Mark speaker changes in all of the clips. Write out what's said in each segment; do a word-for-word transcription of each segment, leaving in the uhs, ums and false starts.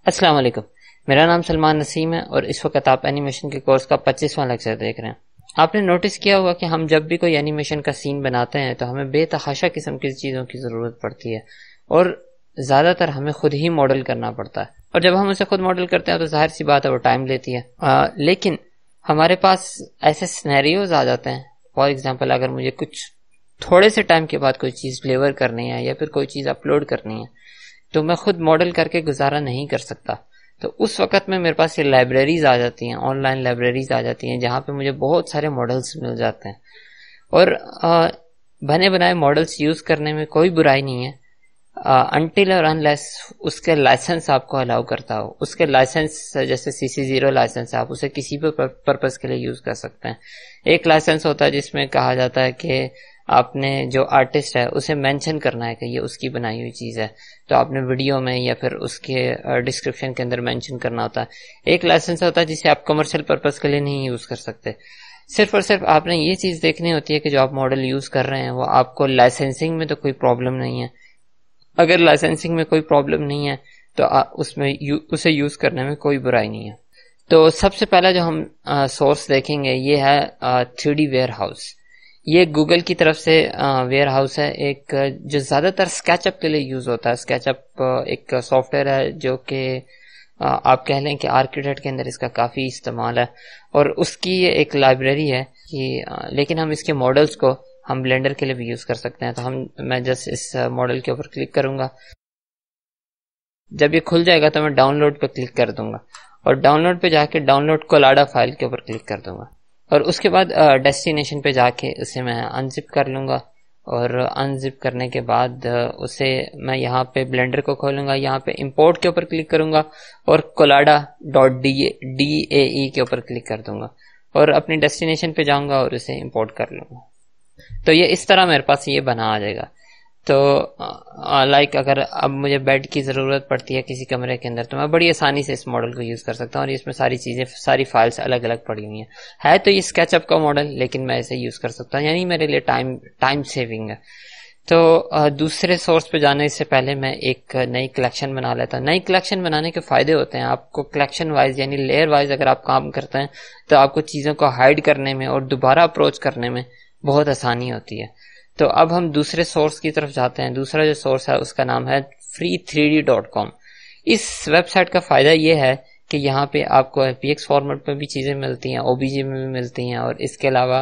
Speaker 1: السلام علیکم، میرا نام سلمان نسیم ہے اور اس وقت آپ اینیمیشن کے کورس کا پچیسواں لیکچر دیکھ رہے ہیں۔ آپ نے نوٹس کیا ہوگا کہ ہم جب بھی کوئی اینیمیشن کا سین بناتے ہیں تو ہمیں بے تحاشا قسم کی چیزوں کی ضرورت پڑتی ہے اور زیادہ تر ہمیں خود ہی ماڈل کرنا پڑتا ہے، اور جب ہم اسے خود ماڈل کرتے ہیں تو ظاہر سی بات ہے وہ ٹائم لیتی ہے۔ آ, لیکن ہمارے پاس ایسے سینیریوز آ جاتے ہیں، فار ایگزامپل اگر مجھے کچھ تھوڑے سے ٹائم کے بعد کوئی چیز ڈلیور کرنی ہے یا پھر کوئی چیز اپلوڈ کرنی ہے تو میں خود ماڈل کر کے گزارا نہیں کر سکتا، تو اس وقت میں میرے پاس یہ لائبریریز آ جاتی ہیں، آن لائن لائبریریز آ جاتی ہیں جہاں پہ مجھے بہت سارے ماڈلز مل جاتے ہیں، اور بنے بنائے ماڈلز یوز کرنے میں کوئی برائی نہیں ہے انٹل اور انلیس اس کے لائسنس آپ کو الاؤ کرتا ہو۔ اس کے لائسنس جیسے سی سی زیرو لائسنس ہے، آپ اسے کسی بھی پرپز کے لیے یوز کر سکتے ہیں۔ ایک لائسنس ہوتا ہے جس میں کہا جاتا ہے کہ آپ نے جو آرٹسٹ ہے اسے مینشن کرنا ہے کہ یہ اس کی بنائی ہوئی چیز ہے، تو آپ نے ویڈیو میں یا پھر اس کے ڈسکرپشن کے اندر مینشن کرنا ہوتا ہے۔ ایک لائسنس ہوتا ہے جسے آپ کمرشل پرپز کے لیے نہیں یوز کر سکتے، صرف اور صرف آپ نے یہ چیز دیکھنی ہوتی ہے کہ جو آپ ماڈل یوز کر رہے ہیں وہ آپ کو لائسنسنگ میں تو کوئی پرابلم نہیں ہے۔ اگر لائسنسنگ میں کوئی پرابلم نہیں ہے تو اس میں اسے یوز کرنے میں کوئی برائی نہیں ہے۔ تو سب سے پہلا جو ہم سورس دیکھیں گے یہ ہے تھری ڈی ویئر ہاؤس۔ یہ گوگل کی طرف سے ویئر ہاؤس ہے، ایک جو زیادہ تر اسکیچ اپ کے لیے یوز ہوتا ہے۔ اسکیچ اپ ایک سافٹ ویئر ہے جو کہ آپ کہہ لیں کہ آرکیٹیکٹ کے اندر اس کا کافی استعمال ہے، اور اس کی ایک لائبریری ہے کہ لیکن ہم اس کے ماڈلز کو ہم بلینڈر کے لیے بھی یوز کر سکتے ہیں۔ تو ہم میں جسٹ اس ماڈل کے اوپر کلک کروں گا، جب یہ کھل جائے گا تو میں ڈاؤن لوڈ پہ کلک کر دوں گا، اور ڈاؤن لوڈ پہ جا کے ڈاؤن لوڈ کولاڈا فائل کے اوپر کلک کر دوں گا، اور اس کے بعد ڈیسٹینیشن پہ جا کے اسے میں انزپ کر لوں گا، اور انزپ کرنے کے بعد اسے میں یہاں پہ بلینڈر کو کھولوں گا، یہاں پہ امپورٹ کے اوپر کلک کروں گا اور Collada dot D D A E کے اوپر کلک کر دوں گا، اور اپنی ڈیسٹینیشن پہ جاؤں گا اور اسے امپورٹ کر لوں گا۔ تو یہ اس طرح میرے پاس یہ بنا آ جائے گا۔ تو لائک اگر اب مجھے بیڈ کی ضرورت پڑتی ہے کسی کمرے کے اندر تو میں بڑی آسانی سے اس ماڈل کو یوز کر سکتا ہوں، اور اس میں ساری چیزیں ساری فائلز الگ الگ پڑی ہوئی ہیں۔ ہے تو یہ اسکیچ اپ کا ماڈل لیکن میں اسے یوز کر سکتا ہوں، یعنی میرے لیے ٹائم ٹائم سیونگ ہے۔ تو دوسرے سورس پہ جانے سے پہلے میں ایک نئی کلیکشن بنا لیتا ہوں۔ نئی کلیکشن بنانے کے فائدے ہوتے ہیں، آپ کو کلیکشن وائز یعنی لیئر وائز اگر آپ کام کرتے ہیں تو آپ کو چیزوں کو ہائڈ کرنے میں اور دوبارہ اپروچ کرنے میں بہت آسانی ہوتی ہے۔ تو اب ہم دوسرے سورس کی طرف جاتے ہیں۔ دوسرا جو سورس ہے اس کا نام ہے free three D dot com. اس ویب سائٹ کا فائدہ یہ ہے کہ یہاں پہ آپ کو ایف پی ایکس فارمیٹ میں بھی چیزیں ملتی ہیں، او بی جی میں بھی ملتی ہیں، اور اس کے علاوہ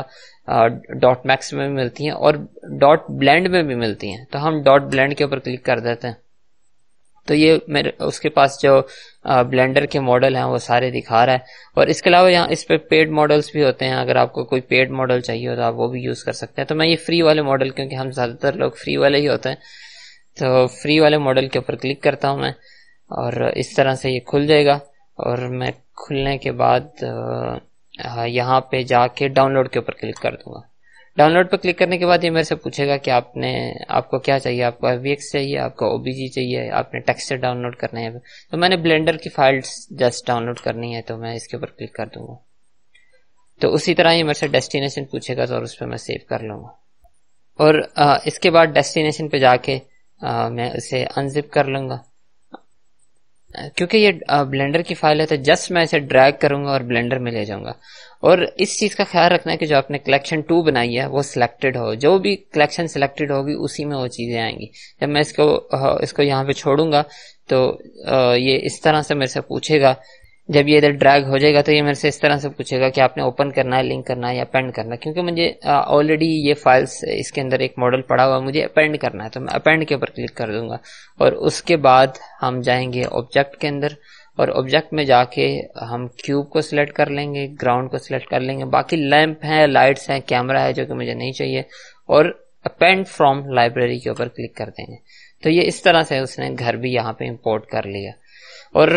Speaker 1: ڈاٹ میکس میں بھی ملتی ہیں، اور ڈاٹ بلینڈ میں بھی ملتی ہیں۔ تو ہم ڈاٹ بلینڈ کے اوپر کلک کر دیتے ہیں تو یہ میرے اس کے پاس جو بلینڈر کے ماڈل ہیں وہ سارے دکھا رہا ہے، اور اس کے علاوہ یہاں اس پہ پیڈ ماڈلز بھی ہوتے ہیں۔ اگر آپ کو کوئی پیڈ ماڈل چاہیے ہو تو آپ وہ بھی یوز کر سکتے ہیں۔ تو میں یہ فری والے ماڈل، کیونکہ ہم زیادہ تر لوگ فری والے ہی ہوتے ہیں، تو فری والے ماڈل کے اوپر کلک کرتا ہوں میں، اور اس طرح سے یہ کھل جائے گا، اور میں کھلنے کے بعد یہاں پہ جا کے ڈاؤن لوڈ کے اوپر کلک کر دوں گا۔ ڈاؤن لوڈ پہ کلک کرنے کے بعد یہ میرے سے پوچھے گا کہ آپ نے آپ کو کیا چاہیے، آپ کو ایف وی ایکس چاہیے، آپ کو او بی جی چاہیے، آپ نے ٹیکسچر ڈاؤن لوڈ کرنے ہیں۔ تو میں نے بلینڈر کی فائلز جسٹ ڈاؤن لوڈ کرنی ہے تو میں اس کے اوپر کلک کر دوں گا۔ تو اسی طرح یہ میرے سے ڈیسٹینیشن پوچھے گا تو اس پہ میں سیو کر لوں گا، اور اس کے بعد ڈیسٹینیشن پہ جا کے میں اسے انزپ کر لوں گا۔ کیونکہ یہ بلینڈر کی فائل ہے تو جسٹ میں اسے ڈریگ کروں گا اور بلینڈر میں لے جاؤں گا۔ اور اس چیز کا خیال رکھنا ہے کہ جو آپ نے کلیکشن ٹو بنائی ہے وہ سلیکٹڈ ہو، جو بھی کلیکشن سلیکٹڈ ہوگی اسی میں وہ چیزیں آئیں گی۔ جب میں اس کو اس کو یہاں پہ چھوڑوں گا تو یہ اس طرح سے میرے سے پوچھے گا، جب یہ ادھر ڈریگ ہو جائے گا تو یہ میرے سے اس طرح سے پوچھے گا کہ آپ نے اوپن کرنا ہے، لنک کرنا ہے یا اپینڈ کرنا ہے۔ کیونکہ مجھے آلریڈی یہ فائلز اس کے اندر ایک ماڈل پڑا ہوا مجھے اپینڈ کرنا ہے، تو میں اپینڈ کے اوپر کلک کر دوں گا، اور اس کے بعد ہم جائیں گے آبجیکٹ کے اندر، اور آبجیکٹ میں جا کے ہم کیوب کو سلیکٹ کر لیں گے، گراؤنڈ کو سلیکٹ کر لیں گے، باقی لیمپ ہیں، لائٹس ہیں، کیمرہ ہے جو کہ مجھے نہیں چاہیے، اور اپینڈ فرام لائبریری کے اوپر کلک کر دیں گے۔ تو یہ اس طرح سے اس نے گھر بھی یہاں پہ امپورٹ کر لیا۔ اور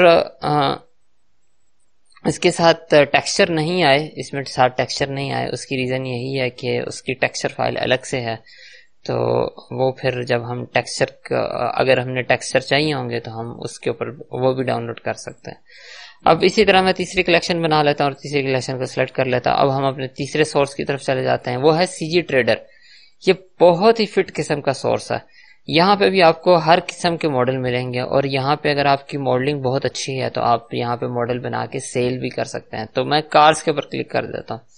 Speaker 1: اس کے ساتھ ٹیکسچر نہیں آئے، اس میں ساتھ ٹیکسچر نہیں آئے، اس کی ریزن یہی ہے کہ اس کی ٹیکسچر فائل الگ سے ہے، تو وہ پھر جب ہم ٹیکسچر اگر ہم نے ٹیکسچر چاہیے ہوں گے تو ہم اس کے اوپر وہ بھی ڈاؤن لوڈ کر سکتے ہیں۔ اب اسی طرح میں تیسری کلیکشن بنا لیتا ہوں اور تیسری کلیکشن کو سلیکٹ کر لیتا ہوں۔ اب ہم اپنے تیسرے سورس کی طرف چلے جاتے ہیں، وہ ہے سی جی ٹریڈر۔ یہ بہت ہی فٹ قسم کا سورس ہے، یہاں پہ بھی آپ کو ہر قسم کے ماڈل ملیں گے، اور یہاں پہ اگر آپ کی ماڈلنگ بہت اچھی ہے تو آپ یہاں پہ ماڈل بنا کے سیل بھی کر سکتے ہیں. تو میں کارز کے اوپر کلک کر دیتا ہوں،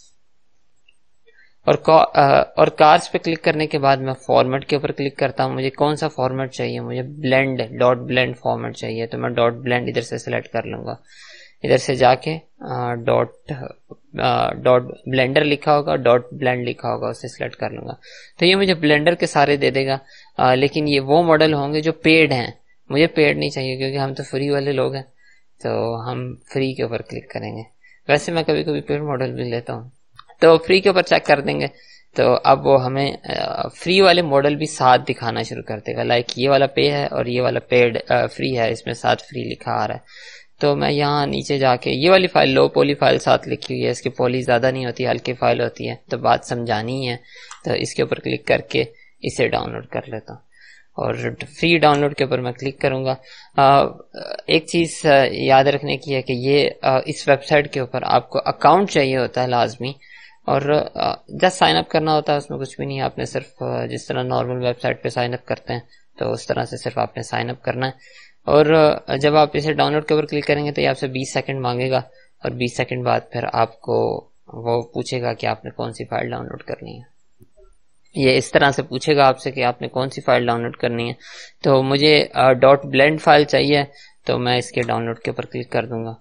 Speaker 1: اور اور کارز پہ کلک کرنے کے بعد میں فارمیٹ کے اوپر کلک کرتا ہوں. مجھے کون سا فارمیٹ چاہیے؟ مجھے بلینڈ ڈاٹ بلینڈ فارمیٹ چاہیے، تو میں ڈاٹ بلینڈ ادھر سے سلیکٹ کر لوں گا. ادھر سے جا کے ڈاٹ ڈاٹ بلینڈر لکھا ہوگا، ڈاٹ بلینڈ لکھا ہوگا، اسے سلیکٹ کر لوں گا. تو یہ مجھے بلینڈر کے سارے دے دے گا، آ, لیکن یہ وہ ماڈل ہوں گے جو پیڈ ہیں. مجھے پیڈ نہیں چاہیے کیونکہ ہم تو فری والے لوگ ہیں، تو ہم فری کے اوپر کلک کریں گے. ویسے میں کبھی کبھی پیڈ ماڈل بھی لیتا ہوں، تو فری کے اوپر چیک کر دیں گے. تو اب وہ ہمیں فری والے ماڈل بھی ساتھ دکھانا شروع کر دے گا، لائک یہ والا پے ہے اور یہ والا پیڈ فری ہے، اس میں ساتھ فری لکھا آ رہا ہے. تو میں یہاں نیچے جا کے یہ والی فائل لو پولی فائل ساتھ لکھی ہوئی ہے، اس کی پولی زیادہ نہیں ہوتی، ہلکی فائل ہوتی ہے، تو بات سمجھانی ہے. تو اس کے اوپر کلک کر کے اسے ڈاؤن لوڈ کر لیتا ہوں، اور فری ڈاؤن لوڈ کے اوپر میں کلک کروں گا. ایک چیز یاد رکھنے کی ہے کہ یہ اس ویب سائٹ کے اوپر آپ کو اکاؤنٹ چاہیے ہوتا ہے لازمی، اور جسٹ سائن اپ کرنا ہوتا ہے. اس میں کچھ بھی نہیں ہے، آپ نے صرف جس طرح نارمل ویب سائٹ پہ سائن اپ کرتے ہیں تو اس طرح سے صرف آپ نے سائن اپ کرنا ہے. اور جب آپ اسے ڈاؤن لوڈ کے اوپر کلک کریں گے تو یہ آپ سے بیس سیکنڈ مانگے گا، اور بیس سیکنڈ بعد پھر آپ کو وہ پوچھے گا کہ آپ نے کون سی فائل ڈاؤن لوڈ کرنی ہے. یہ اس طرح سے پوچھے گا آپ سے کہ آپ نے کون سی فائل ڈاؤن لوڈ کرنی ہے. تو مجھے ڈاٹ بلینڈ فائل چاہیے، تو میں اس کے ڈاؤن لوڈ کے اوپر کلک کر دوں گا،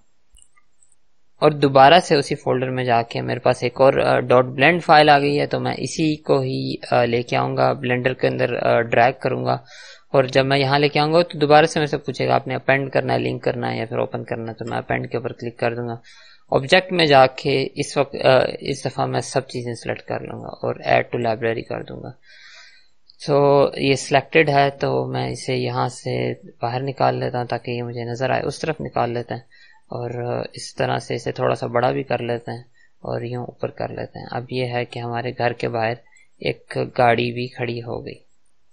Speaker 1: اور دوبارہ سے اسی فولڈر میں جا کے میرے پاس ایک اور ڈاٹ بلینڈ فائل آ گئی ہے. تو میں اسی کو ہی لے کے آؤں گا، بلینڈر کے اندر ڈریگ کروں گا، اور جب میں یہاں لے کے آؤں گا تو دوبارہ سے میں سے پوچھے گا آپ نے اپینڈ کرنا ہے، لنک کرنا ہے یا پھر اوپن کرنا ہے. تو میں اپینڈ کے اوپر کلک کر دوں گا. آبجیکٹ میں جا کے اس وقت اس دفعہ میں سب چیزیں سلیکٹ کر لوں گا اور ایڈ ٹو لائبریری کر دوں گا. تو یہ سلیکٹڈ ہے، تو میں اسے یہاں سے باہر نکال لیتا ہوں تاکہ یہ مجھے نظر آئے. اس طرف نکال لیتے ہیں، اور اس طرح سے اسے تھوڑا سا بڑا بھی کر لیتے ہیں اور یوں اوپر کر لیتے ہیں. اب یہ ہے کہ ہمارے گھر کے باہر ایک گاڑی بھی کھڑی ہو گئی.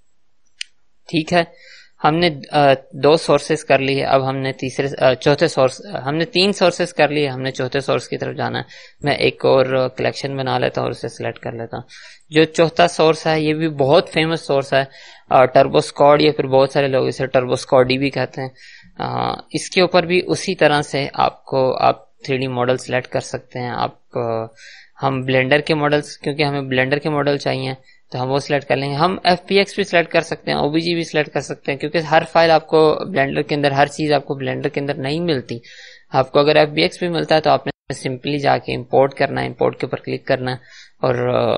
Speaker 1: ٹھیک ہے، ہم نے دو سورسز کر لیے، اب ہم نے تیسرے چوتھے سورس ہم نے تین سورسز کر لیے، ہم نے چوتھے سورس کی طرف جانا ہے. میں ایک اور کلیکشن بنا لیتا ہوں اور اسے سلیکٹ کر لیتا ہوں. جو چوتھا سورس ہے یہ بھی بہت فیمس سورس ہے، ٹربو اسکواڈ، یا پھر بہت سارے لوگ اسے ٹربو اسکواڈی بھی کہتے ہیں. اس کے اوپر بھی اسی طرح سے آپ کو آپ تھری ڈی ماڈل سلیکٹ کر سکتے ہیں. آپ ہم بلینڈر کے ماڈلس، کیونکہ ہمیں بلینڈر کے ماڈل چاہیے تو ہم وہ سلیکٹ کر لیں گے. ہم ایف پی ایکس بھی سلیکٹ کر سکتے ہیں، او بی جی بھی سلیکٹ کر سکتے ہیں، کیونکہ ہر فائل آپ کو بلینڈر کے اندر، ہر چیز آپ کو بلینڈر کے اندر نہیں ملتی. آپ کو اگر ایف بی ایکس بھی ملتا ہے تو آپ نے سمپلی جا کے امپورٹ کرنا ہے، امپورٹ کے اوپر کلک کرنا ہے، اور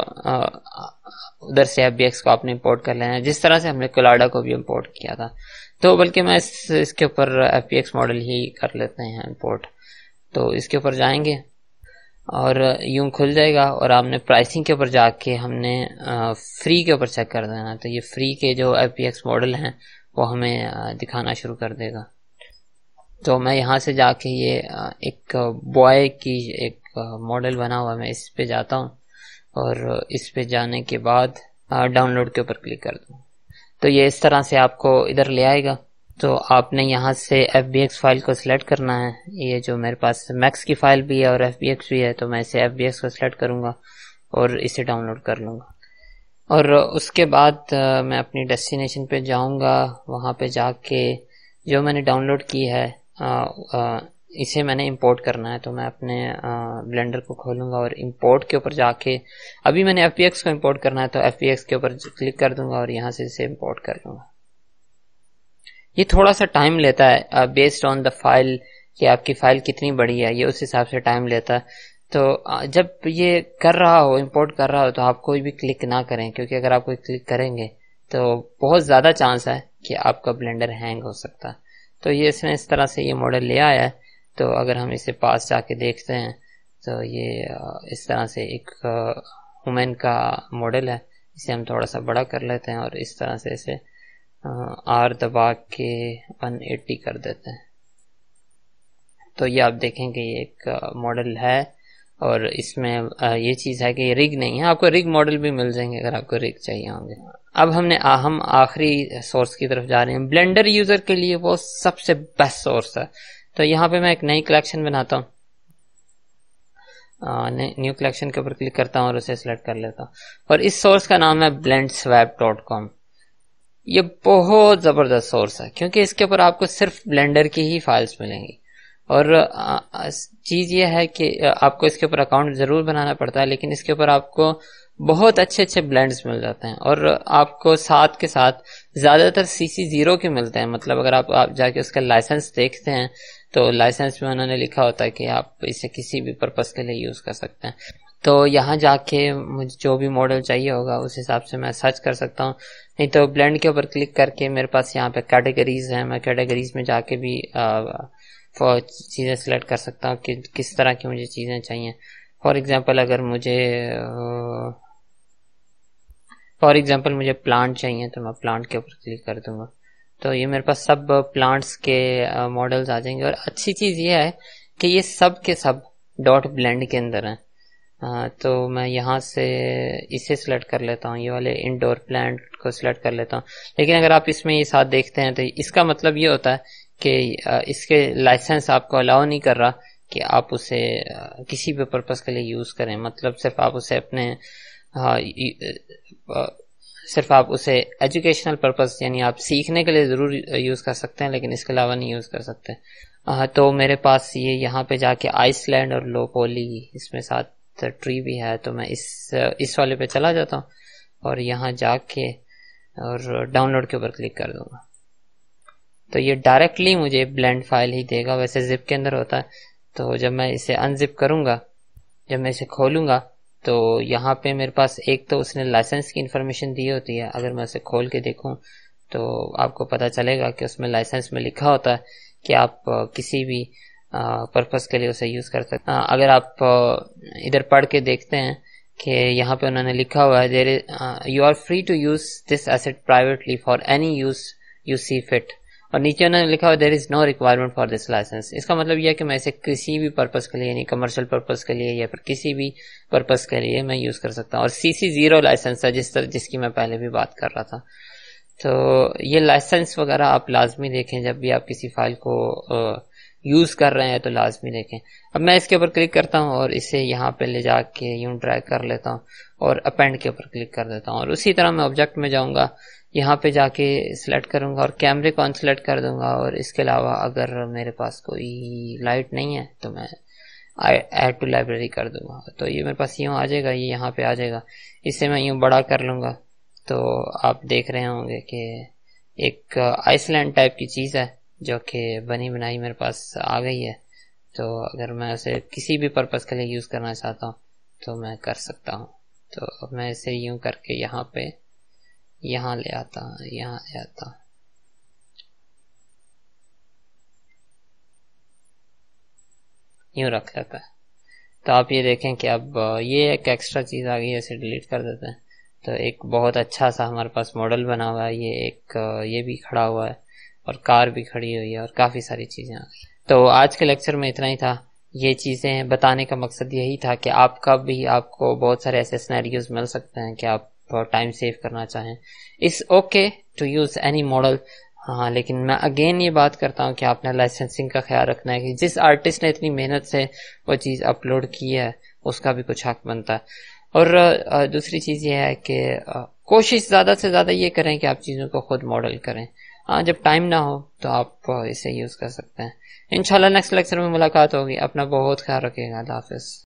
Speaker 1: ادھر سے ایف بی ایکس کو آپ نے امپورٹ کر لینا ہے، جس طرح سے ہم نے کولاڈا کو بھی امپورٹ کیا تھا. تو بلکہ میں اس, اس کے اوپر ایف بی ایکس ماڈل ہی کر لیتے ہیں امپورٹ. تو اس کے اوپر جائیں گے اور یوں کھل جائے گا، اور آپ نے پرائسنگ کے اوپر جا کے ہم نے فری کے اوپر چیک کر دینا. تو یہ فری کے جو ایف بی ایکس ماڈل ہیں وہ ہمیں دکھانا شروع کر دے گا. تو میں یہاں سے جا کے یہ ایک بوائے کی ایک ماڈل بنا ہوا، میں اس پہ جاتا ہوں، اور اس پہ جانے کے بعد ڈاؤن لوڈ کے اوپر کلک کر دوں. تو یہ اس طرح سے آپ کو ادھر لے آئے گا. تو آپ نے یہاں سے ایف بی ایکس فائل کو سلیکٹ کرنا ہے. یہ جو میرے پاس میکس کی فائل بھی ہے اور ایف بی ایکس بھی ہے، تو میں اسے ایف بی ایکس کو سلیکٹ کروں گا اور اسے ڈاؤن لوڈ کر لوں گا. اور اس کے بعد میں اپنی ڈیسٹینیشن پہ جاؤں گا. وہاں پہ جا کے جو میں نے ڈاؤن لوڈ کی ہے اسے میں نے امپورٹ کرنا ہے. تو میں اپنے بلینڈر کو کھولوں گا اور امپورٹ کے اوپر جا کے، ابھی میں نے ایف بی ایکس کو امپورٹ کرنا ہے تو ایف بی ایکس کے اوپر کلک کر دوں گا اور یہاں سے اسے امپورٹ کر دوں گا. یہ تھوڑا سا ٹائم لیتا ہے بیسڈ آن دا فائل، کہ آپ کی فائل کتنی بڑی ہے، یہ اس حساب سے ٹائم لیتا ہے. تو جب یہ کر رہا ہو، امپورٹ کر رہا ہو، تو آپ کوئی بھی کلک نہ کریں، کیونکہ اگر آپ کوئی کلک کریں گے تو بہت زیادہ چانس ہے کہ آپ کا بلینڈر ہینگ ہو سکتا ہے. تو یہ اس نے اس طرح سے یہ ماڈل لے آیا ہے. تو اگر ہم اسے پاس جا کے دیکھتے ہیں تو یہ اس طرح سے ایک وومن کا ماڈل ہے. اسے ہم تھوڑا سا بڑا کر لیتے ہیں اور اس طرح سے اسے آر دبا کے ون ایٹی کر دیتے ہیں. تو یہ آپ دیکھیں کہ یہ ایک ماڈل ہے، اور اس میں یہ چیز ہے کہ یہ رگ نہیں ہے. آپ کو رگ ماڈل بھی مل جائیں گے اگر آپ کو رگ چاہیے ہوں گے. اب ہم نے ہم آخری سورس کی طرف جا رہے ہیں. بلینڈر یوزر کے لیے وہ سب سے بیسٹ سورس ہے. تو یہاں پہ میں ایک نئی کلیکشن بناتا ہوں، نیو کلیکشن کے اوپر کلک کرتا ہوں اور اسے سلیکٹ کر لیتا ہوں، اور اس سورس کا نام ہے بلینڈ سویپ ڈاٹ کام. یہ بہت زبردست سورس ہے کیونکہ اس کے اوپر آپ کو صرف بلینڈر کی ہی فائلز ملیں گی. اور چیز یہ ہے کہ آپ کو اس کے اوپر اکاؤنٹ ضرور بنانا پڑتا ہے لیکن اس کے اوپر آپ کو بہت اچھے اچھے بلینڈز مل جاتے ہیں اور آپ کو ساتھ کے ساتھ زیادہ تر سی سی زیرو کے ملتے ہیں. مطلب اگر آپ, آپ جا کے اس کا لائسنس دیکھتے ہیں تو لائسنس میں انہوں نے لکھا ہوتا ہے کہ آپ اسے کسی بھی پرپس کے لیے یوز کر سکتے ہیں. تو یہاں جا کے مجھے جو بھی ماڈل چاہیے ہوگا اس حساب سے میں سرچ کر سکتا ہوں. نہیں تو بلینڈ کے اوپر کلک کر کے میرے پاس یہاں پہ کیٹیگریز ہیں, میں کیٹیگریز میں جا کے بھی چیزیں سلیکٹ کر سکتا ہوں کہ کس طرح کی مجھے چیزیں چاہیے. فار ایگزامپل اگر مجھے فار ایگزامپل مجھے پلانٹ چاہیے تو میں پلانٹ کے اوپر کلک کر دوں گا تو یہ میرے پاس سب پلانٹس کے ماڈلز آ جائیں گے. اور اچھی چیز یہ ہے کہ یہ سب کے سب ڈاٹ بلینڈ کے اندر ہیں. آ, تو میں یہاں سے اسے سلیکٹ کر لیتا ہوں, یہ والے انڈور پلانٹ کو سلیکٹ کر لیتا ہوں. لیکن اگر آپ اس میں یہ ساتھ دیکھتے ہیں تو اس کا مطلب یہ ہوتا ہے کہ اس کے لائسنس آپ کو الاؤ نہیں کر رہا کہ آپ اسے کسی بھی پرپس کے لیے یوز کریں. مطلب صرف آپ اسے اپنے صرف آپ اسے ایجوکیشنل پرپس یعنی آپ سیکھنے کے لیے ضرور یوز کر سکتے ہیں لیکن اس کے علاوہ نہیں یوز کر سکتے. تو میرے پاس یہ یہاں پہ جا کے آئس لینڈ اور لو پولی اس میں ساتھ ٹری بھی ہے تو میں اس اس والے پہ چلا جاتا ہوں اور یہاں جا کے اور ڈاؤن لوڈ کے اوپر کلک کر دوں گا تو یہ ڈائریکٹلی مجھے بلینڈ فائل ہی دے گا. ویسے زپ کے اندر ہوتا ہے تو جب میں اسے انزپ کروں گا, جب میں اسے کھولوں گا تو یہاں پہ میرے پاس ایک تو اس نے لائسنس کی انفارمیشن دی ہوتی ہے. اگر میں اسے کھول کے دیکھوں تو آپ کو پتہ چلے گا کہ اس میں لائسنس میں لکھا ہوتا ہے کہ آپ کسی بھی پرپس کے لیے اسے یوز کر سکتے ہیں. اگر آپ ادھر پڑھ کے دیکھتے ہیں کہ یہاں پہ انہوں نے لکھا ہوا ہے you are free to use this asset privately for any use you see fit, اور نیچے انہوں نے لکھا ہوا there is no requirement for this licence. اس کا مطلب یہ ہے کہ میں اسے کسی بھی پرپس کے لیے یعنی کمرشل پرپس کے لیے یا پھر کسی بھی پرپس کے لیے میں یوز کر سکتا ہوں. اور سی سی زیرو لائسنس ہے جس طرح جس کی میں پہلے بھی بات کر رہا تھا. تو یہ لائسنس وغیرہ آپ لازمی دیکھیں جب بھی آپ کسی فائل کو یوز کر رہے ہیں تو لازمی دیکھیں. اب میں اس کے اوپر کلک کرتا ہوں اور اسے یہاں پہ لے جا کے یوں ڈریگ کر لیتا ہوں اور اپینڈ کے اوپر کلک کر دیتا ہوں. اور اسی طرح میں آبجیکٹ میں جاؤں گا, یہاں پہ جا کے سلیکٹ کروں گا اور کیمرے کو ان سلیکٹ کر دوں گا. اور اس کے علاوہ اگر میرے پاس کوئی لائٹ نہیں ہے تو میں ایڈ ٹو لائبریری کر دوں گا تو یہ میرے پاس یوں آ جائے گا, یہ یہاں پہ آ جائے گا. اسے میں یوں بڑا کر لوں گا تو آپ دیکھ رہے ہوں گے کہ ایک آئس لینڈ ٹائپ کی چیز ہے جو کہ بنی بنائی میرے پاس آ گئی ہے. تو اگر میں اسے کسی بھی پرپس کے لیے یوز کرنا چاہتا ہوں تو میں کر سکتا ہوں. تو میں اسے یوں کر کے یہاں پہ یہاں لے آتا ہوں, یہاں لے آتا ہوں. یوں رکھ لیتا ہے. تو آپ یہ دیکھیں کہ اب یہ ایک ایکسٹرا چیز آ گئی ہے, اسے ڈیلیٹ کر دیتے ہیں. تو ایک بہت اچھا سا ہمارے پاس ماڈل بنا ہوا ہے. یہ ایک یہ بھی کھڑا ہوا ہے اور کار بھی کھڑی ہوئی ہے اور کافی ساری چیزیں آ گئی. تو آج کے لیکچر میں اتنا ہی تھا. یہ چیزیں بتانے کا مقصد یہی تھا کہ آپ کا بھی آپ کو بہت سارے ایسے سینیریوز مل سکتے ہیں کہ آپ ٹائم سیو کرنا چاہیں. It's okay to use any model. ہاں لیکن میں اگین یہ بات کرتا ہوں کہ آپ نے لائسنسنگ کا خیال رکھنا ہے کہ جس آرٹسٹ نے اتنی محنت سے وہ چیز اپلوڈ کی ہے اس کا بھی کچھ حق بنتا ہے. اور دوسری چیز یہ ہے کہ کوشش زیادہ سے زیادہ یہ کریں کہ آپ چیزوں کو خود ماڈل کریں. ہاں جب ٹائم نہ ہو تو آپ اسے یوز کر سکتے ہیں. انشاءاللہ نیکسٹ لیکچر میں ملاقات ہوگی. اپنا بہت خیال رکھیے گا. اللہ حافظ.